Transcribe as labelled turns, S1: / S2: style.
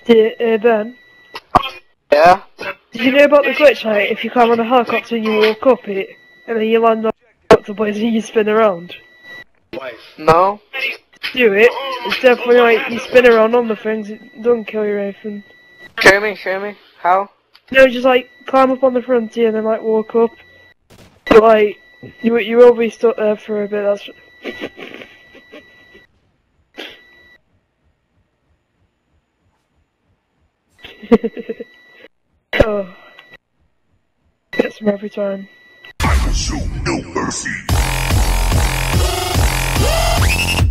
S1: Ben,
S2: Yeah?
S1: did you know about the glitch, like, if you climb on a helicopter and you walk up it, and then you land on the helicopter blades and you spin around?
S2: No?
S1: Do it. It's definitely like, you spin around on the things, it doesn't kill you or anything.
S2: Show me. How?
S1: No, just like, climb up on the frontier and then like walk up. But like, you will be stuck there for a bit, that's... Oh. Gets them every time.
S3: I will show no mercy.